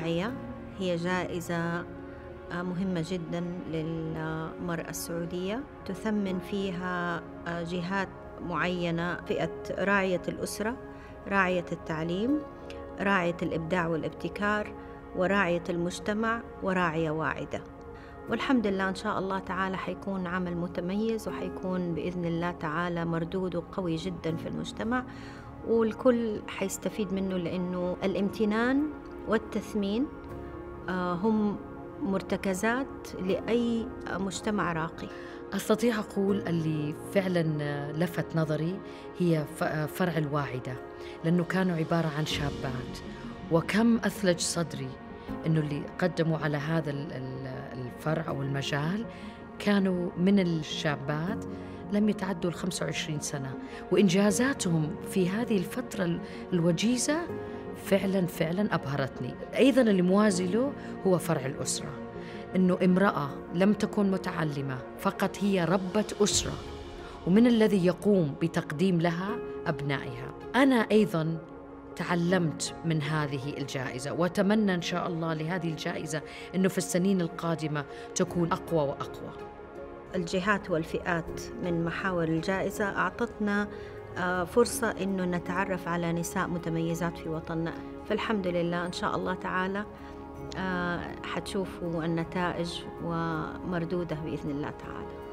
راعية هي جائزة مهمة جدا للمرأة السعودية، تثمن فيها جهات معينة: فئة راعية الأسرة، راعية التعليم، راعية الإبداع والابتكار، وراعية المجتمع، وراعية واعدة. والحمد لله إن شاء الله تعالى حيكون عمل متميز، وحيكون بإذن الله تعالى مردوده قوي جدا في المجتمع، والكل حيستفيد منه، لأنه الامتنان والتثمين هم مرتكزات لأي مجتمع راقي. أستطيع أقول اللي فعلا لفت نظري هي فرع الواعدة، لأنه كانوا عبارة عن شابات، وكم أثلج صدري أنه اللي قدموا على هذا الفرع أو المجال كانوا من الشابات لم يتعدوا 25 سنة، وإنجازاتهم في هذه الفترة الوجيزة فعلا أبهرتني. أيضا اللي موازي له هو فرع الأسرة، أنه امرأة لم تكن متعلمة، فقط هي ربة أسرة، ومن الذي يقوم بتقديم لها أبنائها. أنا أيضا تعلمت من هذه الجائزة، وأتمنى إن شاء الله لهذه الجائزة أنه في السنين القادمة تكون أقوى وأقوى. الجهات والفئات من محاور الجائزة أعطتنا فرصة أنه نتعرف على نساء متميزات في وطننا، فالحمد لله إن شاء الله تعالى حتشوفوا النتائج ومردودها بإذن الله تعالى.